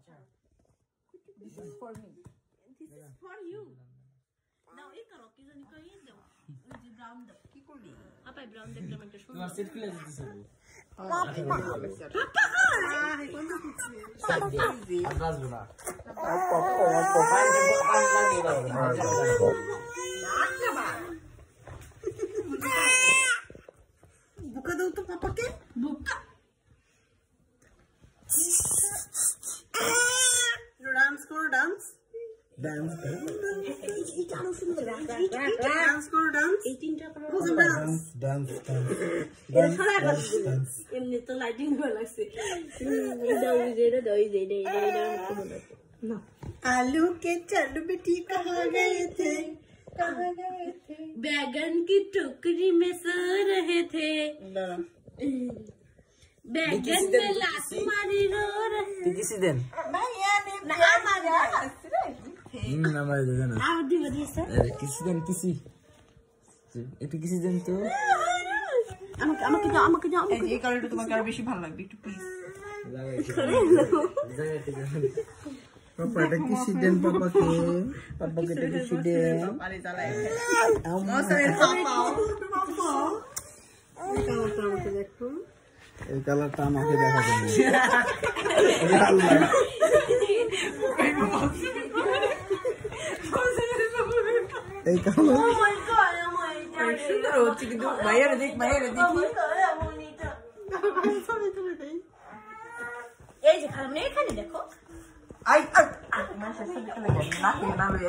This is for me. This is for you. Now, এই করো কি জানি কই দাও ওই যে ব্রাউন দাও কি করলি আপা ব্রাউন দেখলাম একটা সুন্দর তোমার সেট খুলে দিতেছ বুকা দাও তো পাপাকে বুকা ডান্স করো ডান্স ডান্স ডান্স করো ডান্স এই তিনটা করো ডান্স ডান্স ডান্স এমনি তো লাইটিং ভালো লাগছে এই দাও যেটা দাও এই যেটা না आलू के चल बेटी कहाँ गए थे बैगन की टोकरी में सो रहे थे बैगन में लात मारी रो रहे किसी दिन भैया ने ना मारा ना मार देना आउदी वदी सर किसी दिन किसी একটু কিসি দেন তো আমাকে দাও এই কালারটা তোমাকে আরো বেশি ভালো লাগবে একটু প্লিজ पापा टे किसी दिन पापा के टे किसी दिन अरे चला मौसम पापा এই কালারটা আমাকে দেখা দেন এই কালার ও মাই গড সুন্দর হচ্ছে কিন্তু ভাইয়ারে দেখি এই যে খারাপ নেই এখানে দেখো আই মাসের সাথে লাগে না রে